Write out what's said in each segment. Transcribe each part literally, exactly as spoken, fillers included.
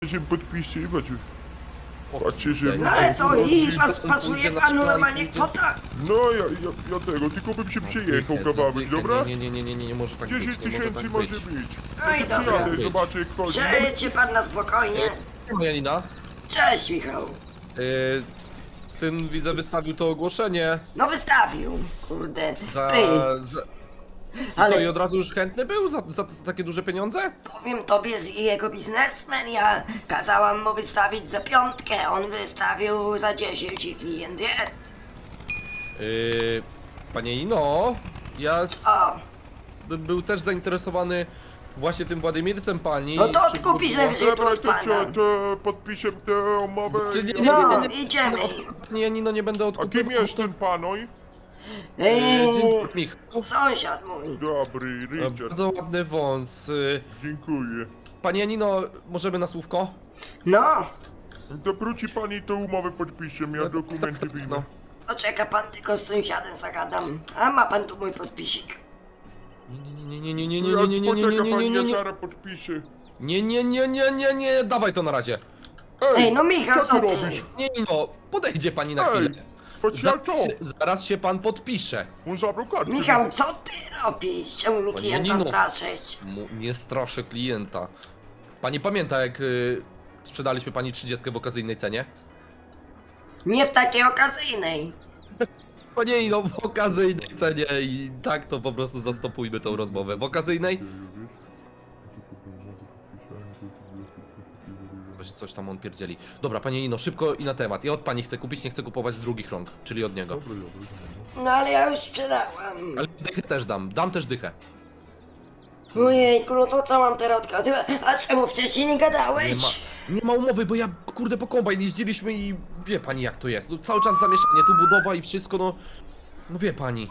się podpiszcie i chodź. Patrzcie, że... Ale co, i pas, pasuje panu normalnie kwota? No, ja, ja, ja tego, tylko bym się przejechał kawałek, dobra? Nie, nie, nie, nie, nie, nie może tak być. dziesięć tysięcy może być. Oj, Ja dobra. przyjadę, zobaczę jak chodzi. Przejdźcie pan na spokojnie. Moja Nina. Cześć, Michał. Yy, syn, widzę, wystawił to ogłoszenie. No wystawił, kurde. Za... Ty, za... ale Co, i od razu już chętny był za, za, za takie duże pieniądze? powiem tobie, z jego biznesmen, ja kazałam mu wystawić za piątkę, on wystawił za dziesięć i klient jest. Yy, panie Nino, ja O, bym był też zainteresowany właśnie tym Władimircem pani. no to Czy- odkupisz najwyżej tu Dobra, od to, pana. to, to podpiszę tę umowę. Czy nie, ja- nie, No, nie, nie, nie, idziemy. od, nie, Nino, nie będę A odkupił. kim jest ten panoj? Yy, Eee, dzień dobry, Michał. sąsiad mój. Dobry, Richard. Bardzo ładny wąs. Yy, Dziękuję. Panie Nino, możemy na słówko? No, To wróci pani tę umowę podpiszę, ja dokumenty wyjmę. No. poczeka pan, tylko z sąsiadem zagadam. A ma pan tu mój podpisik. Nie, nie, nie, nie, nie, nie, nie, nie, nie, nie, Poczeka nie, pani, nie, ja nie, zaraz podpiszę. nie, nie, nie, nie, nie, nie, dawaj to na razie. Ej, no Michał, co co ty ty? robisz? Nie, Nino, podejdzie pani na Ej, chwilę. Chodź ja Zaraz to. się, zaraz się pan podpisze. On zabrał kartę. Michał, co ty robisz? Czemu mi Panie klienta Nino. straszyć? Mu, nie straszę klienta. Pani pamięta, jak y, sprzedaliśmy pani trzydziestkę w okazyjnej cenie? Nie w takiej okazyjnej. Panie Nino, w okazyjnej cenie i tak to po prostu zastopujmy tą rozmowę. W okazyjnej? Coś, coś tam on pierdzieli. Dobra, panie Nino, szybko i na temat. Ja od pani chcę kupić, nie chcę kupować z drugich rąk, czyli od niego. No ale ja już sprzedałam. Ale dychę też dam, dam też dychę. Ojejku, no to co mam teraz odkazywać? A czemu wcześniej nie Nie gadałeś? ma, nie ma umowy, bo ja kurde po kombajn jeździliśmy i wie pani jak to jest. No, cały czas zamieszanie, tu budowa i wszystko, no... No wie pani.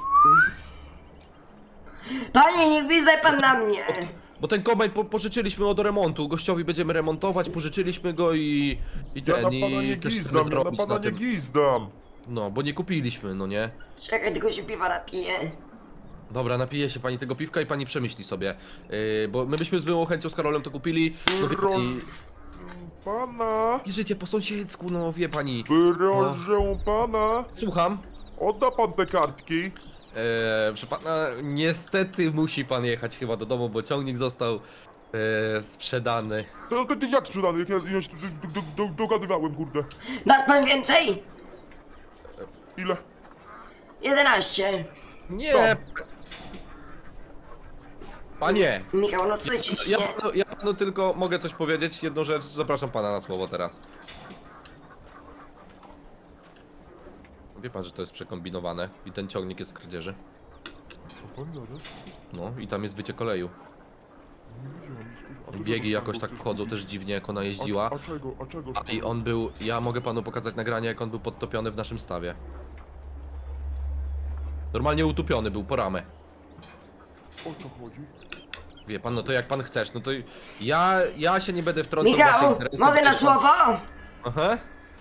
Panie, nie gwizdaj pan na mnie. Bo ten kombajn po, pożyczyliśmy go do remontu, gościowi będziemy remontować, pożyczyliśmy go i... I Ja ten, na i pana nie też chcemy gizdam, ja na zrobić pana na nie tym. gizdam. No, bo nie kupiliśmy, no nie? Czekaj, tylko się piwa napiję. Dobra, napije się pani tego piwka i pani przemyśli sobie. Yy, bo my byśmy z byłą chęcią z Karolem to kupili. No wie pani... Pana, I życie po sąsiedzku, no wie pani. proszę pana, Słucham. odda pan te kartki. Eee, proszę pana, niestety musi pan jechać chyba do domu, bo ciągnik został eee, sprzedany. To, to ty jak sprzedany, jak ja, ja się do, do, do, dogadywałem, kurde. Dasz pan więcej? Ile? jedenaście. Nie! Panie! Michał, no słyszysz, Ja nie? panu, ja panu tylko mogę coś powiedzieć, jedną rzecz, zapraszam pana na słowo teraz. Wie pan, że to jest przekombinowane i ten ciągnik jest z kradzieży. Co pan gadasz? No i tam jest wyciek oleju. Nie widziałem, a to Biegi co jakoś pan tak chce wchodzą zrobić? też dziwnie, jak ona jeździła. A, a czego, a czego? A i on był, ja mogę panu pokazać nagranie, jak on był podtopiony w naszym stawie. Normalnie utopiony był po ramę. O co chodzi? Wie pan, no to jak pan chcesz, no to ja, ja się nie będę wtrącał w wasze Michał, interesy. mogę bo na jest pan- słowo? Aha.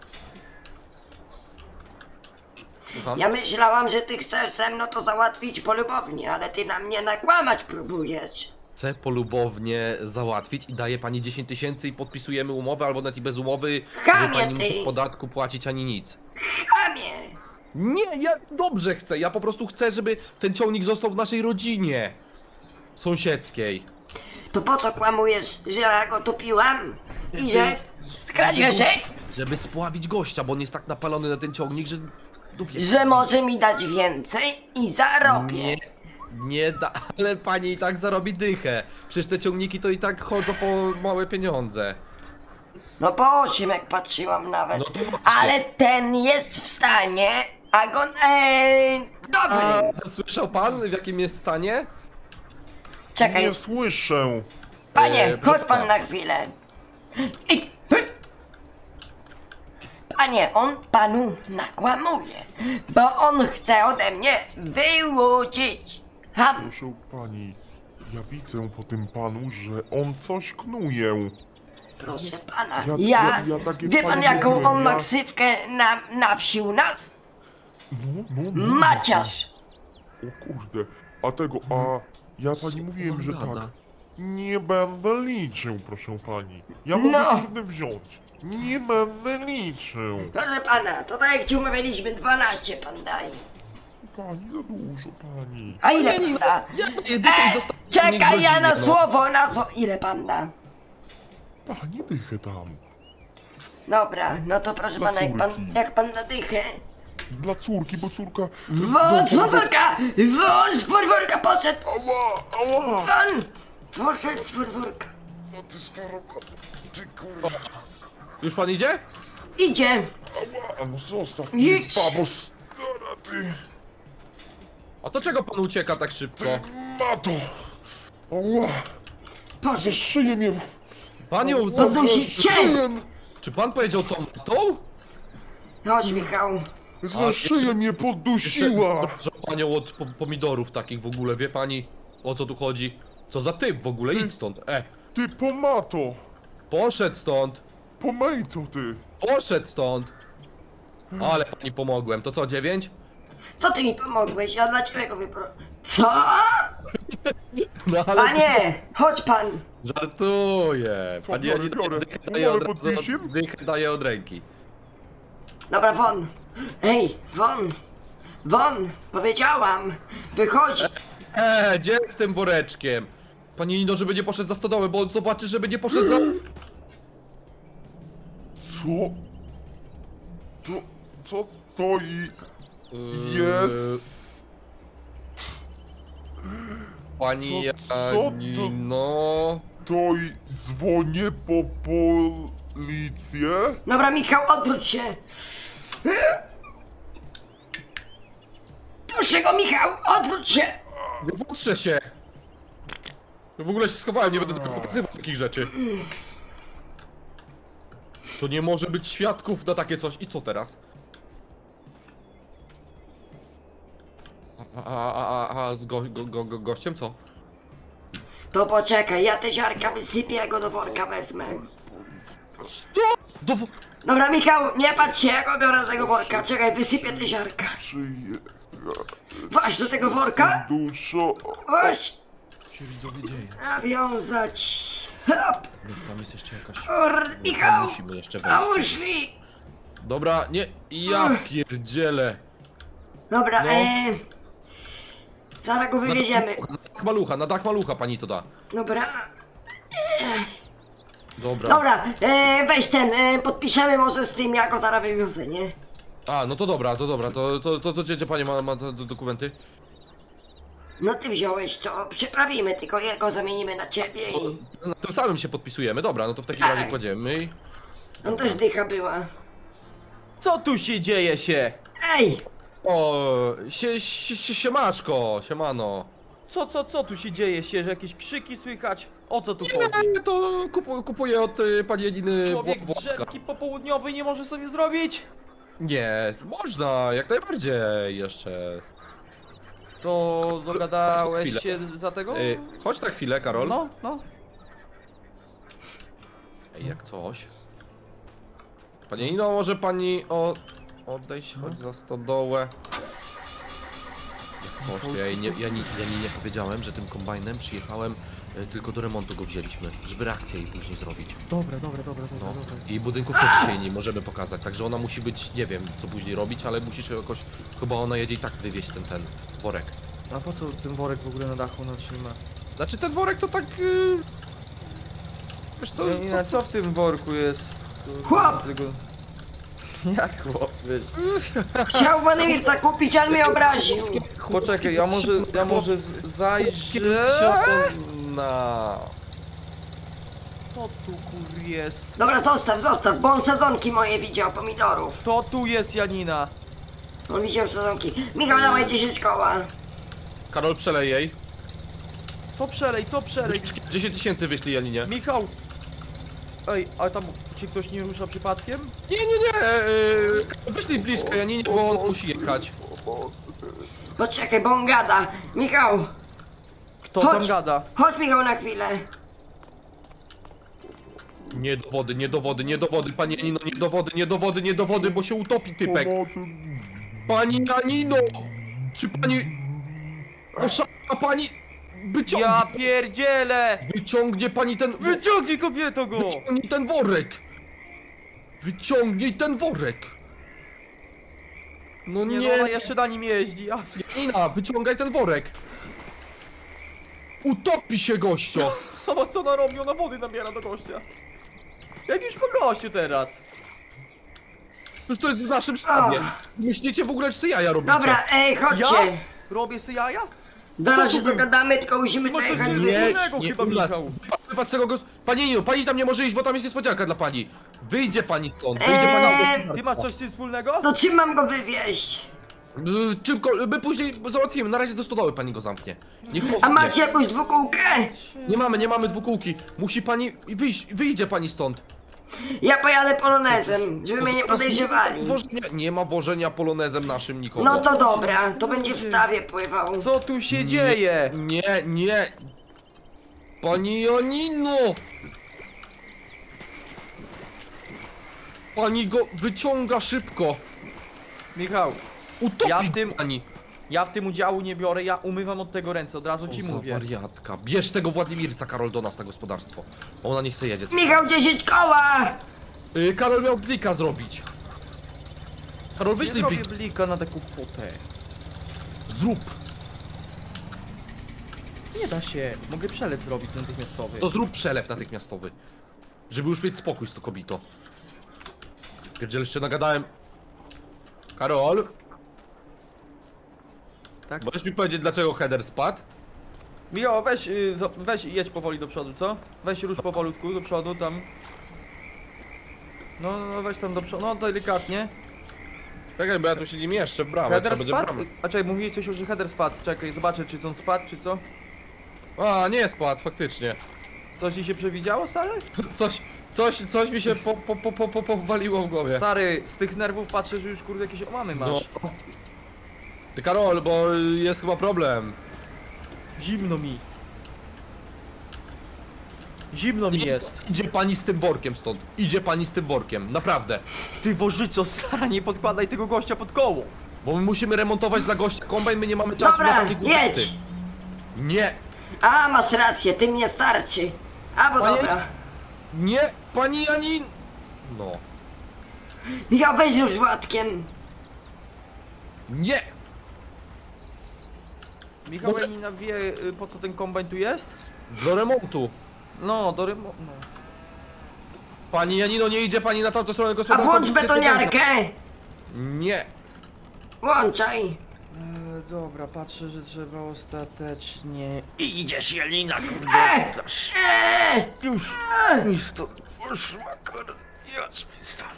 Słucham? Ja myślałam, że ty chcesz ze mną to załatwić polubownie, ale ty na mnie nakłamać próbujesz. Chcę polubownie załatwić i daję pani dziesięć tysięcy i podpisujemy umowę, albo nawet i bez umowy, Chamie że pani nie ty! musi podatku płacić ani nic. Chamie! Nie, ja dobrze chcę, ja po prostu chcę, żeby ten ciągnik został w naszej rodzinie sąsiedzkiej. To po co kłamujesz, że ja go topiłam? I że skradziesz seks? Żeby spławić gościa, bo on jest tak napalony na ten ciągnik, że... No wie- Że może mi dać więcej i zarobię. Nie, nie da, ale pani i tak zarobi dychę. Przecież te ciągniki to i tak chodzą po małe pieniądze. No po osiem jak patrzyłam nawet. No to właśnie. Ale ten jest w stanie, a go... Eee, dobry. A słyszał pan, w jakim jest stanie? Czekaj, Nie słyszę. panie, Eee, chodź pan tak. na chwilę. I... Panie, on panu nakłamuje, bo on chce ode mnie wyłudzić. Ham. Proszę pani, ja widzę po tym panu, że on coś knuje. Proszę pana, Ja- ja, ja- ja takie wie pan panu jaką mówiłem, on ma ja- ksywkę na, na wsi u nas? No, no, no. Maciarz! O kurde, a tego, a ja pani mówiłem, że Gada. tak. Nie będę liczył, proszę pani. Ja mogę No. inny wziąć. Nie będę liczył. Proszę pana, to tak jak ci umawialiśmy, dwanaście pan daj. Pani za dużo, pani. A ile Nie, nie, pan da? ja jedynie E, zostawię czekaj, ja na no. słowo, na słowo. Ile pan da? Pani dychę tam. Dobra, no to proszę Dla pana, jak pan, córki. jak pan da dychę. Dla córki, bo córka... Wąż z podwórka! Wąż z podwórka poszedł! Ała, ała! Won! Poszedł z podwórka. A ty stara... Ty kurwa... Już pan idzie? Idzie. Ała, no zostaw mnie, Idź. babo stara, ty... A to czego pan ucieka tak szybko? Mato! Ała! Poszedł. Szyję mnie... Pan ją za... Podnosi się! Czy pan powiedział tą tą? Chodź, Michał. Za A, szyję jeszcze- mnie poddusiła! Że panią od po pomidorów takich w ogóle, wie pani o co tu chodzi? Co za typ w ogóle? Idź stąd, e! Ty pomato! Poszedł stąd! Pomejto ty! Poszedł stąd! Ale pani pomogłem, to co, dziewięć? Co ty mi pomogłeś? Ja dla ciebie go wypro... Co? No ale... Panie! Chodź pan! Żartuję! Co, Pani biorę, Janina biorę. dychę daje od Umowę razu, od- podpisiem? dychę daje od ręki. Dobra, won! Ej, won! Won! Powiedziałam! Wychodź! Eee, gdzie z tym woreczkiem? Panie Nino, żeby nie poszedł za stodołę, bo on zobaczy, żeby nie poszedł za... Co? To... Co to i... Yy, jest? Pani Co- co to- Janino... To i dzwonię po policję? Dobra, Michał, odwróć się! Puszczę go, Michał! Odwróć się! Nie patrzę się! W ogóle się schowałem, nie będę tylko pokazywał takich rzeczy. To nie może być świadków na takie coś. I co teraz? A, a, a, a, a z go, go, go, go, gościem co? To poczekaj, ja te ziarka wysypię, ja go do worka wezmę. Co? Do... wo- Dobra, Michał, nie patrz się, ja go biorę z tego worka. Czekaj, wysypię te ziarka. Przyjechać... Właź do tego worka! Duszo... Właź! Co się widzowie dzieje? Nawiązać. Hop! Niech tam jest jeszcze jakaś... Ur, Michał! Musimy jeszcze wejść. Pomóż mi! Dobra, nie... Ja pierdzielę. Dobra, No. eee... Zaraz go wywieziemy. Na dach malucha, na dach malucha pani to da. Dobra. Dobra. Dobra, eee, weź ten, eee, podpiszemy może z tym, ja go zaraz wywiozę, nie? A, no to dobra, to dobra, to, to, to, to gdzie, gdzie pani ma, ma te do- dokumenty? No ty wziąłeś to, przeprawimy, tylko jego zamienimy na ciebie i... Na tym samym się podpisujemy, dobra, no to w takim Tak. razie kładziemy i... On też dycha była. Co tu się dzieje się? Ej! O, sie, sie, sie, siemaszko, siemano. Co, co, co tu się dzieje się, że jakieś krzyki słychać? O co tu chodzi? Nie, to kupuję, kupuję od y, pani Janiny Człowiek wo- wodka. drzemki popołudniowej nie może sobie zrobić? Nie, można, jak najbardziej jeszcze. To dogadałeś chwilę. się za tego? Y, chodź na chwilę, Karol. No, no. Ej, jak coś. Pani Janino, może pani o... odejść, chodź za stodołę. Jak coś, to ja, jej nie, ja, nie, ja nie, nie powiedziałem, że tym kombajnem przyjechałem, y, tylko do remontu go wzięliśmy, żeby reakcję jej później zrobić. Dobra, dobra, dobra, dobra, No. dobra. I budynków też dzisiaj nie możemy pokazać, także ona musi być, nie wiem co później robić, ale musisz jakoś, chyba ona jedzie i tak wywieźć ten, ten worek. A po co ten worek w ogóle na dachu na trzyma? Znaczy ten worek to tak... Yy... Wiesz co, Janina, co, co w tym worku jest? To- Chłop! Tego... Jak chłop, wiesz? Chciał Wanemirca kupić, ale mnie obraził. Poczekaj, ja może, ja może z- zajrzę... Na... Co tu kur jest? Dobra, zostaw, zostaw, bo on sadzonki moje widział, pomidorów. To tu jest Janina! On widział sadzonki. Michał, dawaj dziesięć koła. Karol, przelej jej. Co przelej, co przelej? dziesięć tysięcy wyślij Janinie. Michał! Ej, a tam ci ktoś nie rusza przypadkiem? Nie, nie, nie, yy, wyślij blisko Janinie, bo on musi jechać. Poczekaj, bo on gada. Michał, Kto Chodź. tam gada? chodź Michał na chwilę. Nie do wody, nie do wody, nie do wody, pani Janino, nie do wody, nie do wody, nie do wody, bo się utopi typek. Pani Janino! Czy pani... Oszalała pani... wyciągnie, Ja pierdzielę! wyciągnie pani ten... Wyciągnij kobieto go! Wyciągnij ten worek! Wyciągnij ten worek! No Nie, nie, no ona jeszcze na nim jeździ. Ja... Janina, wyciągaj ten worek! Utopi się gościo! Zobacz co ona robi, ona wody nabiera do gościa. Jak już po gościu teraz. Przecież to jest w naszym stanie. Myślicie w ogóle, czy sobie jaja robicie? Dobra, ej, Ja? chodźcie. Robię sobie jaja? Zaraz to się był? dogadamy, tylko musimy Masz coś dojechać. z- Nie, wspólnego nie chyba, u nas. Michał. Wypad z tego gos... Pani Nino, pani tam nie może iść, bo tam jest niespodzianka dla pani. Wyjdzie pani stąd, wyjdzie Eee, pani... Ty masz coś z tym wspólnego? To czym mam go wywieźć? Y, Czymko, my później załatwimy, na razie do stodoły pani go zamknie. Niech A ostnie. macie jakąś dwukółkę? Nie mamy, nie mamy dwukółki. Musi pani wyjść, wyjdzie pani stąd. Ja pojadę polonezem, żeby mnie nie podejrzewali. Wożenia, nie ma wożenia polonezem naszym nikogo. No to dobra, to będzie w stawie pływał. Co tu się dzieje? Nie, nie. Pani Janino! Pani go wyciąga szybko. Michał, Utopi Ja w tym- pani. ja w tym udziału nie biorę, ja umywam od tego ręce, od razu ci Co za mówię. wariatka. Bierz tego Władimirca, Karol, do nas na gospodarstwo. Ona nie chce jedzie. Michał, dziesięć koła! Y, Karol miał blika zrobić. Karol, Nie wyślij robię blik. blika na taką kwotę. Zrób. Nie da się, mogę przelew zrobić natychmiastowy. To zrób przelew natychmiastowy. Żeby już mieć spokój z to kobito. Pierdziel, jeszcze nagadałem. Karol, Tak? możesz mi powiedzieć, dlaczego header spadł? Michał, weź, y, zo- weź jedź powoli do przodu, co? Weź rusz powolutku do przodu, tam. No, no weź tam do przodu, no delikatnie. Czekaj, bo ja tu się nie mieszczę w bramę, Header trzeba będzie spadł? bramę. A czekaj, mówiłeś coś, że header spadł. Czekaj, zobaczę, czy on spadł, czy co? A, nie spadł, faktycznie. Coś ci się przewidziało, stary? Coś, coś, coś mi się po, po, po, po, po, powaliło w głowie. Stary, z tych nerwów patrzę, że już kurde jakieś omamy No. masz. Ty Karol, bo jest chyba problem. Zimno mi. Zimno mi jest. Idzie pani z tym workiem stąd. Idzie pani z tym workiem, naprawdę. Ty wożyco, stara, nie podkładaj tego gościa pod koło. Bo my musimy remontować dla gościa kombajn, my nie mamy czasu na Dobra, takie głupoty. jedź! Nie, A, masz rację, ty mnie starczy. A, bo Panie- dobra. nie, pani Janin. No, Michał, weź już Władkiem. nie. Michał Może- Janina wie, y, po co ten kombajn tu jest? Do remontu. No, do remo... no. Pani Janino, nie idzie pani na tamtą stronę A gospodarstwa. włącz bo się betoniarkę! Nie. Włączaj! E, dobra, patrzę, że trzeba ostatecznie... Idziesz, Janina, kurde, E! zasz... Eee! Już, już to poszła, kurde, już mi stąd.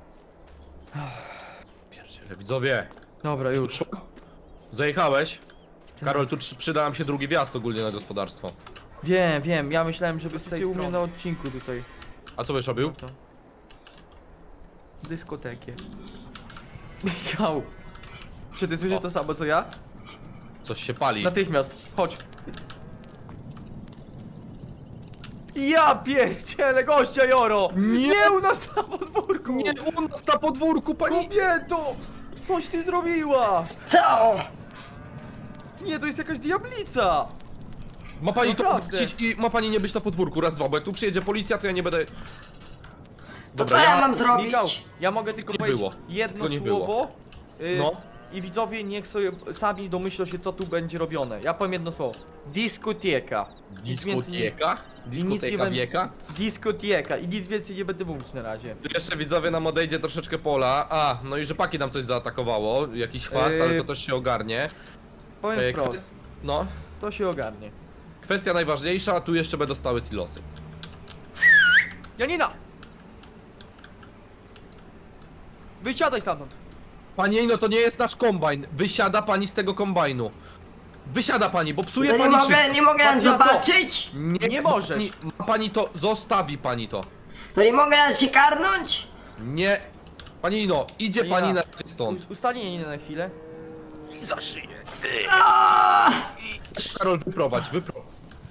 Pierdziele, widzowie. Dobra, już. Zajechałeś? Karol, tu trzy- przyda nam się drugi wjazd ogólnie na gospodarstwo. Wiem, wiem, ja myślałem, żeby z tej u mnie na odcinku tutaj. A co byś robił? To. Dyskotekie. Michał. Czy ty słyszysz O. to samo co ja? Coś się pali. Natychmiast, chodź. Ja pierdzielę gościa Joro! Nie. Nie u nas na podwórku! Nie, u nas na podwórku, pani... Kobieto! Coś ty zrobiła! Co? Nie, to jest jakaś diablica! Ma pani to Naprawdę. wrócić i ma pani nie być na podwórku, raz, dwa, bo jak tu przyjedzie policja, to ja nie będę... To co ja mam zrobić? Michał, ja mogę tylko Nie powiedzieć było. jedno Tego nie było. słowo. y, No. I widzowie niech sobie sami domyślą się, co tu będzie robione. Ja powiem jedno słowo. Dyskoteka. Nic więcej nie- Dyskoteka? nic nie Dyskoteka będę- wieka? Dyskoteka i nic więcej nie będę mówić na razie. Tu jeszcze widzowie nam odejdzie troszeczkę pola. A, no i rzepaki nam coś zaatakowało, jakiś chwast, Yy. ale to też się ogarnie. Powiem E, wprost, kwe- No, to się ogarnie. kwestia najważniejsza, a tu jeszcze będą stały silosy. Janina! Wysiadaj stamtąd! Pani no to nie jest nasz kombajn. Wysiada pani z tego kombajnu. Wysiada pani, bo psuje To nie pani mogę, wszystko. nie mogę nas Patrz na to. zobaczyć? Nie, Nie możesz. Pani, ma pani to, zostawi pani to. To nie mogę nas się karnąć? Nie. Pani no, idzie Janina, pani na razie stąd. u- Ustanie Janina na chwilę. Za szyję. O! Karol, wyprowadź, wyprowadź.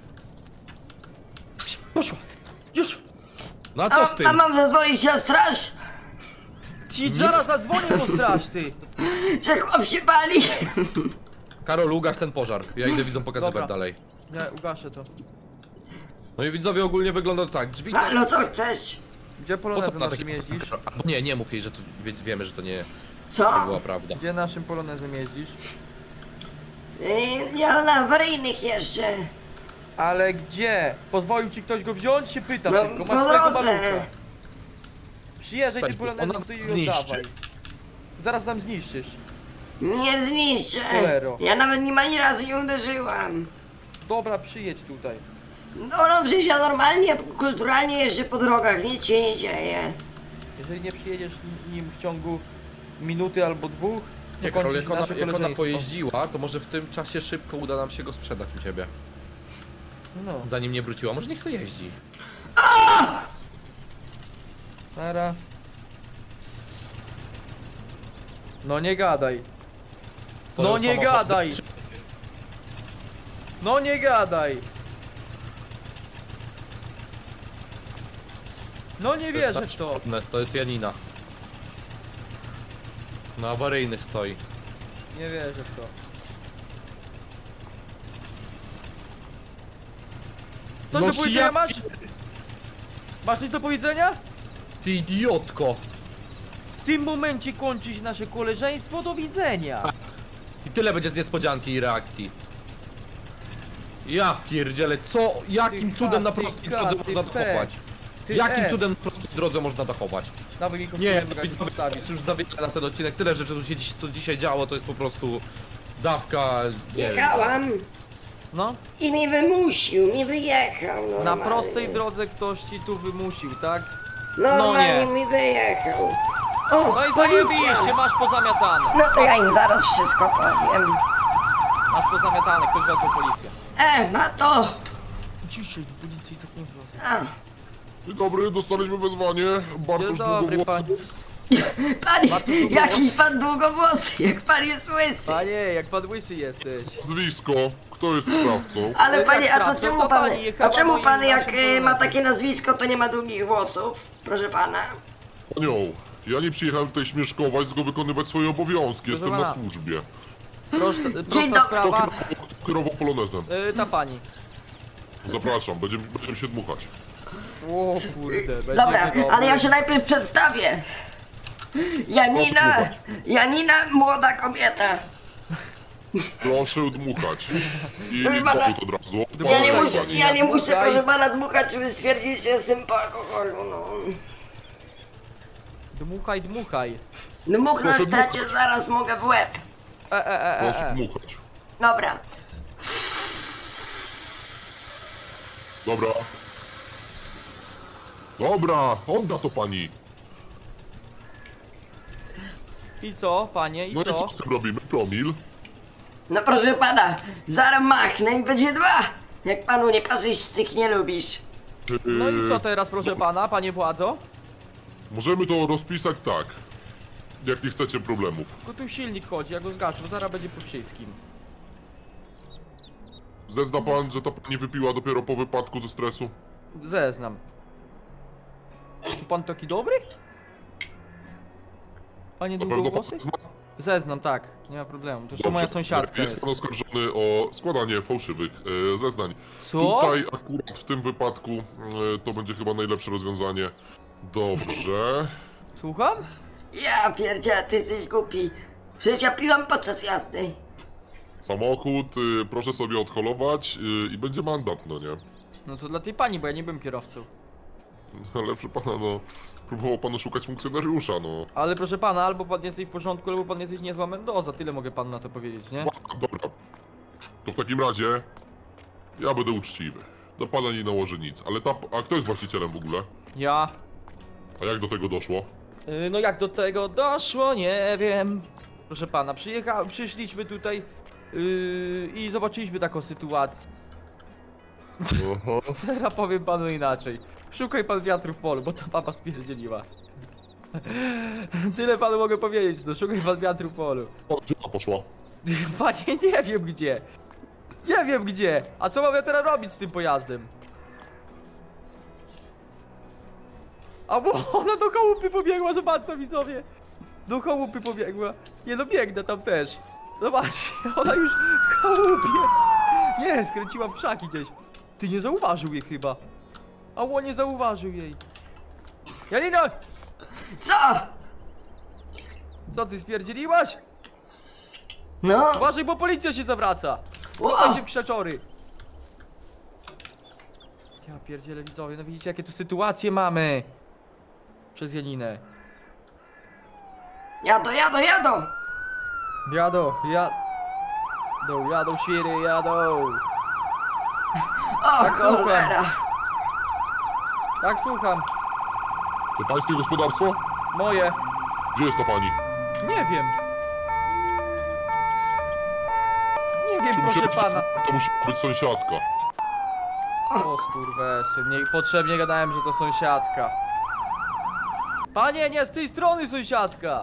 Poszła! Już! No a co z A, tym? a mam zadzwonić na straż? Ci zaraz zadzwonię po straż, ty! Że chłop się pali? Karol, ugaś ten pożar. Ja idę widzom pokazywać Dobra. dalej. Nie, ugaszę to. No i widzowie, ogólnie wygląda to tak, drzwi... Halo, co chcesz? Gdzie Po co polonezem na naszym takie... jeździsz? Albo nie, nie mów jej, że to wie, wiemy, że to nie, nie Co? była prawda. Gdzie naszym polonezem jeździsz? Yy, Ja na awaryjnych jeszcze. Ale gdzie? Pozwolił ci ktoś go wziąć? Się pytam No, tylko, po masz swojego drodze. malucha. Przyjeżdżaj Weź, tym bo polonezem ona stoi i zniszczy. oddawaj. Zaraz nam zniszczysz. Nie zniszczę. Cholero. Ja nawet nim ani razu nie uderzyłam. Dobra, przyjedź tutaj. No, no przecież ja normalnie, kulturalnie jeżdżę po drogach, nic się nie dzieje. Jeżeli nie przyjedziesz nim w ciągu minuty albo dwóch, Nie, to Karol, kończysz jak ona, nasze jak ona koleżeństwo. pojeździła, to może w tym czasie szybko uda nam się go sprzedać u ciebie. No, Zanim nie wróciła, może niech to jeździ. nara. No nie gadaj. To No nie samochód- gadaj! No nie gadaj! No nie wierzę w to! To jest Janina. Na awaryjnych stoi. Nie wierzę w to. Coś No do czy powiedzenia ja- masz? Masz coś do powiedzenia? Ty idiotko! W tym momencie kończy się nasze koleżeństwo, do widzenia! I tyle będzie z niespodzianki i reakcji. Ja pierdzielę, co? Jakim Ty cudem na ka, ty prostej ka, drodze ty można pe. dochować? Ty Jakim e. cudem na prostej drodze można dochować? Dawaj mi Nie, kopnij, jak widzowie, postawić. jest już za wiele na ten odcinek, tyle rzeczy tu się dziś, co dzisiaj działo, to jest po prostu dawka, nie wiem. Jechałam No, i mi wymusił, mi wyjechał na normalnie. prostej drodze ktoś ci tu wymusił, tak? Normalnie No mi wyjechał. O, No i policja. zajebiście, masz pozamiatane. No to ja im zaraz wszystko powiem. Masz pozamiatane, ktoś wezwał policję. E, na to! Ciszej, do policji tak nie wezwał. A, Dzień dobry, dostaliśmy wezwanie. Dzień Bartosz dobry, pan. Długowłosy. pan, Bartosz Długowłosy. jakiś pan długowłosy, jak pan jest łysy. Panie, jak pan łysy jesteś. Nazwisko. Kto jest sprawcą? Ale Jak panie, a to sprawdzą, czemu to pan, pani a jechała czemu moim pan jak naszym e, ma polonezem. takie nazwisko, to nie ma długich włosów? Proszę pana. Panią, ja nie przyjechałem tutaj śmieszkować, tylko wykonywać swoje obowiązki. Jestem pana. na służbie. Prosta, Dzień prosta dobry. sprawa. Kto kierował polonezem? Y, ta pani. Zapraszam, będziemy, będziemy się dmuchać. O kurde, będzie Dobra, dobry. ale ja się najpierw przedstawię. Janina, Proszę Janina, młoda kobieta. Proszę dmuchać. I Proszę pana, powód od razu. Ja nie Dmuchaj, muszę, pani, ja nie muszę, dmuchaj. proszę pana, dmuchać, żeby stwierdzić, że jestem po alkoholu, no. Dmuchaj, dmuchaj. Dmuchnąć Proszę to ja cię dmuchać. zaraz mogę w łeb. E, e, e, e, Proszę e. dmuchać. Dobra. Dobra. Dobra, odda to pani. I co, panie, i No i co? co z tym robimy? Promil? No proszę pana, zaraz machnę i będzie dwa. Jak panu nie parzyście, nie lubisz. No i Yy, co teraz, proszę pana, panie władzo? Możemy to rozpisać tak. Jak nie chcecie problemów. Tylko tu silnik chodzi, ja go zgaszę, bo zaraz będzie po wszystkim. Zezna pan, że ta pani wypiła dopiero po wypadku ze stresu? Zeznam. Tu pan taki dobry? Panie Na pewno pan długowłosy? zezna? Zeznam, tak, nie ma problemu. To już to Dobrze. moja sąsiadka Jest jest. pan oskarżony o składanie fałszywych e, zeznań. Co? Tutaj akurat w tym wypadku e, to będzie chyba najlepsze rozwiązanie. Dobrze. Słucham? Ja pierdzielę, ty jesteś głupi. Przecież ja piłam podczas jazdy. Samochód, y, proszę sobie odholować y, i będzie mandat, no nie? No to dla tej pani, bo ja nie byłem kierowcą. Ale proszę pana, no... Próbował pan szukać funkcjonariusza, no. Ale proszę pana, albo pan jesteś w porządku, albo pan jesteś niezła Mendoza. Tyle mogę panu na to powiedzieć, nie? Dobra. To w takim razie... Ja będę uczciwy. Do pana nie nałożę nic. Ale ta... A kto jest właścicielem w ogóle? Ja. A jak do tego doszło? Yy, no jak do tego doszło, nie wiem. Proszę pana, przyjecha... przyszliśmy tutaj yy, i zobaczyliśmy taką sytuację. Aha. Teraz powiem panu inaczej. Szukaj pan wiatru w polu, bo ta papa spierdzieliła. Tyle panu mogę powiedzieć, no szukaj pan wiatru w polu. O, gdzie ona poszła? Panie, nie wiem gdzie. Nie wiem gdzie. A co mam ja teraz robić z tym pojazdem? A bo ona do chałupy pobiegła, zobaczcie widzowie. Do chałupy pobiegła. Nie no, biegnę tam też. Zobaczcie, ona już w chałupie. Nie, skręciła w krzaki gdzieś. Ty nie zauważył jej chyba. A on nie zauważył jej. Janina! Co? Co ty spierdzieliłaś? No? Uważaj, bo policja się zawraca. Ło! Chowaj się w krzaczory. Ja pierdzielę, widzowie, no widzicie jakie tu sytuacje mamy. Przez Janinę. Jadą, jadą, jadą! Jadą, jadą, jadą świry, jadą. O, Tak, słucham. cholera! Tak, słucham. To pańskie gospodarstwo? Moje. Gdzie jest ta pani? Nie wiem. Nie wiem, Czy proszę musi- pana. To musi być sąsiadka. O skurwesy, niepotrzebnie gadałem, że to sąsiadka. Panie, nie z tej strony sąsiadka.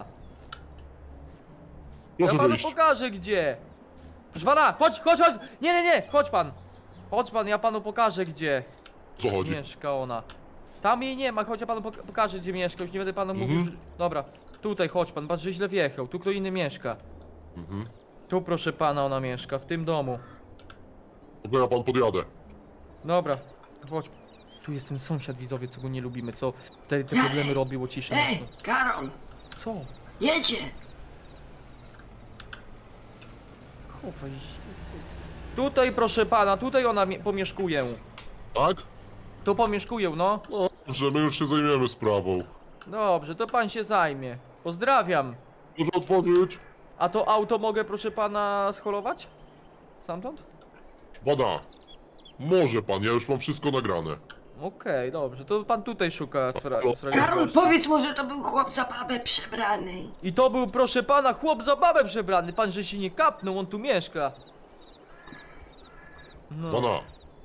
Ja Proszę panu wyjść. pokażę gdzie. Proszę pana, chodź, chodź, chodź. Nie, nie, nie, chodź pan. Chodź pan, ja panu pokażę gdzie Co chodzi? mieszka ona. Tam jej nie ma, chodź, ja panu poka pokażę gdzie mieszka. Już nie będę panu Mhm. mówił, że... Dobra, tutaj chodź pan, patrz, że źle wjechał. Tu kto inny mieszka. Mhm. Tu proszę pana ona mieszka, w tym domu. Dobra, ja pan podjadę. Dobra, chodź. Tu jest ten sąsiad, widzowie, co go nie lubimy, co te, te problemy robił o ciszy Ej, nocną. Karol, Co? jedzie! Chowaj się. Tutaj proszę pana, tutaj ona mie- pomieszkuje. Tak? Tu pomieszkuje, no. No, że my już się zajmiemy sprawą. Dobrze, to pan się zajmie. Pozdrawiam. Może otworzyć? A to auto mogę, proszę pana, scholować? Stamtąd? Pana. Może pan, ja już mam wszystko nagrane. Okej, dobrze, to pan tutaj szuka spra Karol, sprawiedliwości. powiedz mu, że to był chłop za babę przebrany. I to był, proszę pana, chłop za babę przebrany. Pan, że się nie kapnął, on tu mieszka. No, Pana.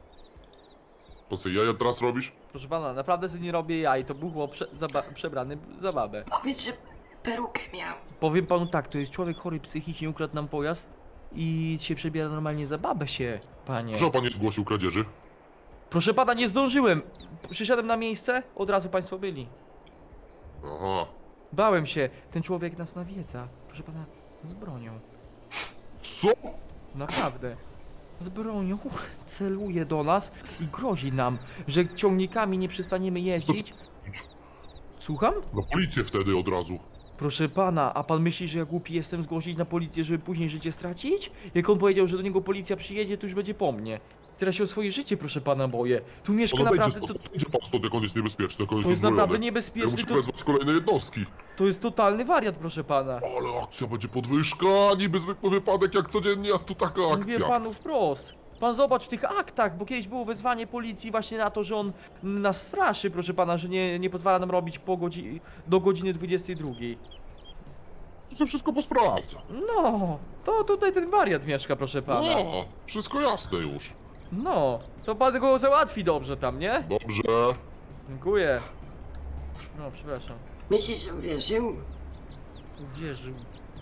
Po co jaja teraz robisz? proszę pana, naprawdę sobie nie robię jaj. To był chłop prze za ba- przebrany za babę. Powiedz, że perukę miał. Powiem panu tak, to jest człowiek chory psychicznie, ukradł nam pojazd i się przebiera normalnie za babę się, panie. Dlaczego pan nie zgłosił kradzieży? Proszę pana, nie zdążyłem. Przyszedłem na miejsce, od razu państwo byli. Aha. Bałem się, ten człowiek nas nawiedza. Proszę pana, z bronią. Co? Naprawdę. Z bronią celuje do nas i grozi nam, że ciągnikami nie przestaniemy jeździć. Słucham? Na policję wtedy od razu. Proszę pana, a pan myśli, że ja głupi jestem zgłosić na policję, żeby później życie stracić? Jak on powiedział, że do niego policja przyjedzie, to już będzie po mnie. Teraz się o swoje życie, proszę pana, boję. Tu mieszka No naprawdę... naprawdę, To, będzie pan stąd, jak on jest niebezpieczny, jak on jest to jest uzbrojony. naprawdę Ja niebezpieczny, muszę to, wezwać kolejne jednostki. to jest totalny wariat, proszę pana. Ale akcja będzie podwyżka, niby zwykły wypadek jak codziennie, a tu taka Mówię akcja. panu wprost. Pan zobacz w tych aktach, bo kiedyś było wezwanie policji właśnie na to, że on nas straszy, proszę pana, że nie, nie pozwala nam robić po godzi do godziny dwudziestej drugiej. To się wszystko posprawdza. No, to tutaj ten wariat mieszka, proszę pana. No, wszystko jasne już. No, to pan go załatwi dobrze tam, nie? Dobrze. Dziękuję. No, przepraszam. Myślisz, że uwierzył? Wierzył.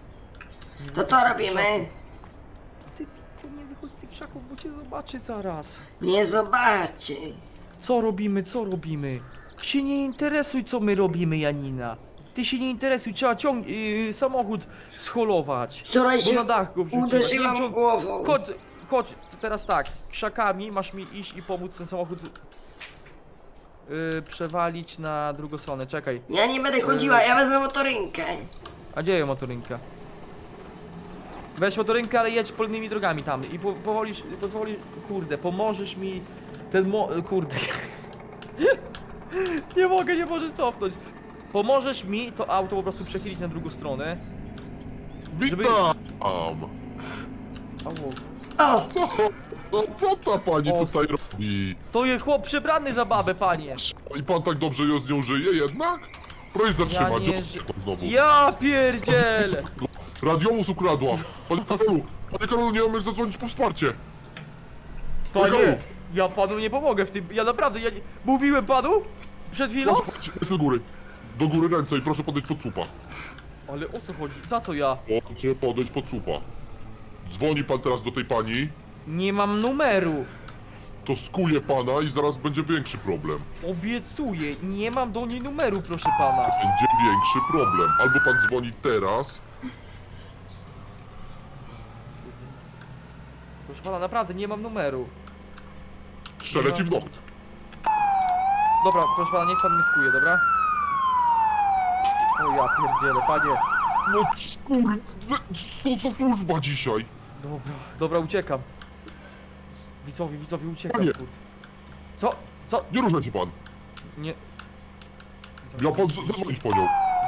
To co robimy? Ty, ty nie wychodź z tych krzaków, bo cię zobaczy zaraz. Nie zobaczy. Co robimy, co robimy? Się nie interesuj, co my robimy, Janina. Ty się nie interesuj, trzeba ciąg... Yy, samochód scholować. Wczoraj Bo się na dach go wrzuciła. Nie wiem, uderzyłam czy on- głową. Chodź, chodź, to teraz tak. Krzakami masz mi iść i pomóc ten samochód... Yy, przewalić na drugą stronę, czekaj. Ja nie będę chodziła, ja wezmę motorynkę. A gdzie jest motorynka? Weź motorynkę, ale jedź polnymi drogami tam i po, powolisz, pozwolisz, kurde, pomożesz mi ten mo... kurde. Nie mogę, nie możesz cofnąć. Pomożesz mi to auto po prostu przechylić na drugą stronę. Żeby- Witam! Au. O! Co? No, co ta pani O, tutaj robi? To jest chłop przebrany za babę, panie. I pan tak dobrze ją z nią żyje jednak? Proszę zatrzymać, nie ja ży- pan znowu. Ja pierdzielę. Radiowóz ukradła! Panie Karolu! Panie Karolu, nie mam jak zadzwonić po wsparcie! Panie, ja panu nie pomogę w tym, ja naprawdę, ja nie... Mówiłem panu? Przed chwilą? Proszę podejść do góry. Do góry ręce i proszę podejść pod słupa. Ale o co chodzi? Za co ja? Proszę podejść pod słupa. Dzwoni pan teraz do tej pani, Nie mam numeru. to skuje pana i zaraz będzie większy problem. Obiecuję, nie mam do niej numeru, proszę pana. Będzie większy problem. Albo pan dzwoni teraz, Proszę Proszę pana, naprawdę nie mam numeru. Strzelę ci w dom. Dobra, proszę pana, niech pan mnie skuje, dobra? O ja pierdzielę, panie. No kurde, co za służba dzisiaj? Dobra, dobra, uciekam. Widzowie, widzowie, uciekam, Panie. kurde. Co? Co? Nie ruszaj się pan. Nie... Ja pan z- zadzwonić po nią.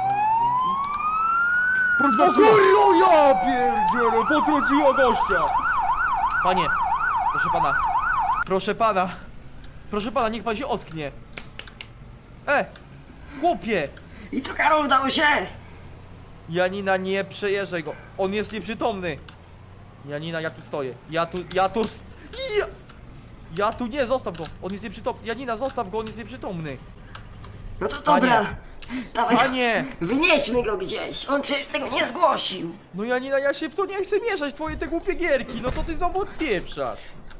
O Proszę kurwa, ja pierdzielę, potrąciło gościa! Panie, proszę pana, proszę pana, proszę pana, niech pan się ocknie. E, chłopie! I co, Karol, udało się? Janina, nie przejeżdżaj go, on jest nieprzytomny. Janina, ja tu stoję, ja tu, ja tu... s- Ja, ja tu nie, zostaw go, on jest nieprzytomny. Janina, zostaw go, on jest nieprzytomny. No to dobra. Panie. Dawaj, Panie! wynieśmy go gdzieś. On przecież tego nie zgłosił. No Janina, ja się w to nie chcę mieszać, twoje te głupie gierki, no co ty znowu odpieprzasz?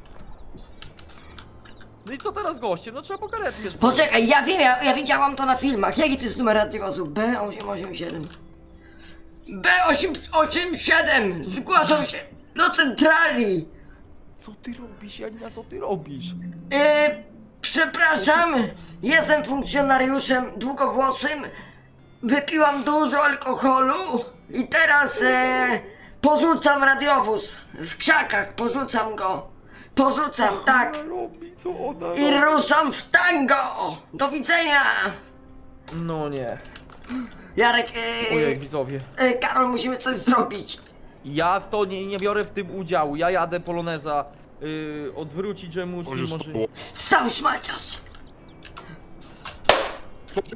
No i co teraz z gościem? No trzeba po karetkę dzwonić. Poczekaj, ja wiem, ja, ja widziałam to na filmach. Jaki to jest numer radiowozu? B osiem osiem siedem. B osiem osiem siedem! Zgłaszam się do centrali! Co ty robisz, Janina, co ty robisz? Yy, przepraszam, jestem funkcjonariuszem długowłosym. Wypiłam dużo alkoholu i teraz e, porzucam radiowóz. W krzakach porzucam go. Porzucam, tak. Ona robi, co ona I robi? ruszam w tango! Do widzenia! No nie. Jarek, Ojej, e, widzowie. e, Karol, musimy coś zrobić. Ja w to nie, nie biorę w tym udziału, ja jadę poloneza yy, odwrócić Co emocje, się może... stało? Stał szmaciarz! Co się...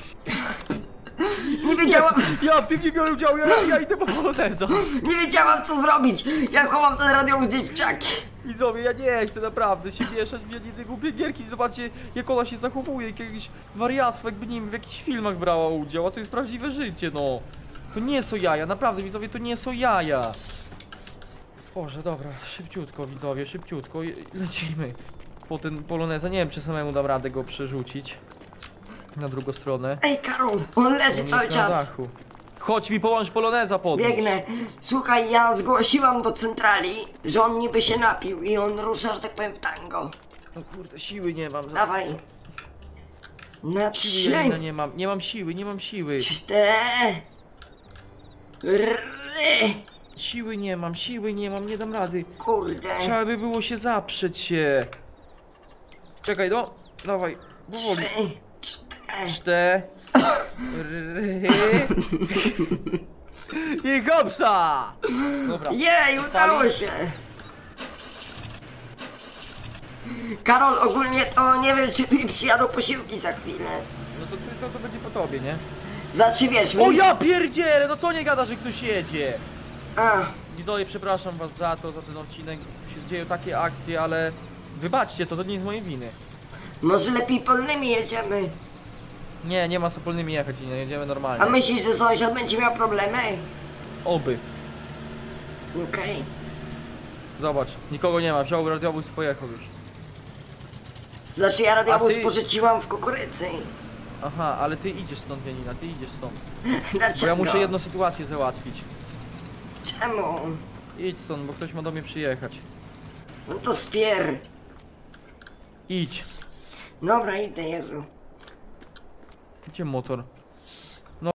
Nie wiedziałam, Ja w tym nie biorę udziału, ja, ja idę po poloneza. nie wiedziałam co zrobić. Ja chowam ten radiowóz gdzieś w krzaki. Widzowie, ja nie chcę naprawdę się mieszać w jedne głupie gierki. Zobaczcie, jak ona się zachowuje, jak jakieś wariactwo, jakby nie wiem, w jakichś filmach brała udział, a to jest prawdziwe życie, no. To nie są jaja, naprawdę, widzowie, to nie są jaja. Boże, dobra, szybciutko, widzowie, szybciutko, i- lecimy. Po ten poloneza, nie wiem, czy samemu dam radę go przerzucić na drugą stronę. Ej, Karol, on leży On cały jest na czas. dachu. Chodź mi, połącz poloneza podnieść. Biegnę. Słuchaj, ja zgłosiłam do centrali, że on niby się napił i on rusza, że tak powiem, w tango. No kurde, siły nie mam. za- Dawaj. Na Siły, Janina, trzy, nie mam, nie mam siły, nie mam siły. cztery. Siły nie mam, siły nie mam, nie dam rady. Kurde. Trzeba by było się zaprzeć się. Czekaj, no, dawaj, powoli. Trzy, cztery. Cztery. I hopsa! Dobra. Jej, udało się! Karol, ogólnie to nie wiem, czy mi przyjadą posiłki za chwilę. No to, to, to będzie po tobie, nie? Znaczy wiesz, O mi... ja pierdzielę, no co nie gada, że ktoś jedzie? A, Widzowie, przepraszam was za to, za ten odcinek. Się dzieją takie akcje, ale wybaczcie, to, to nie jest mojej winy. może lepiej polnymi jedziemy. Nie, nie ma co polnymi jechać, nie jedziemy normalnie. A myślisz, że sąsiad będzie miał problemy? Oby. Okej. Zobacz, nikogo nie ma, wziął radiowóz i pojechał już. Znaczy ja radiowóz A ty- porzuciłam w kukurydzy. Aha, ale ty idziesz stąd, Janina, ty idziesz stąd. Dlaczego? Bo ja muszę jedną sytuację załatwić. Czemu? Idź stąd, bo ktoś ma do mnie przyjechać. No to spier. Idź. Dobra, idę, Jezu. Gdzie motor?